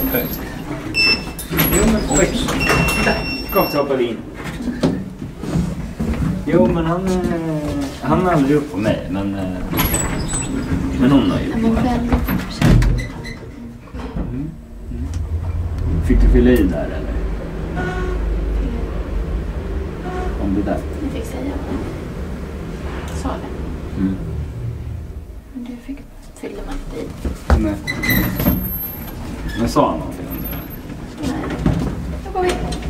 Högt. Jo, men kom så hoppar vi in. Jo, men han är aldrig upp på mig, men hon har ju. Ja, men väldigt Fick du fylla i där eller? Om det där. Jag fick säga vad sa det. Men du fick fylla man inte i. Nej. Men sa han någonting om det? Nej. Då går vi.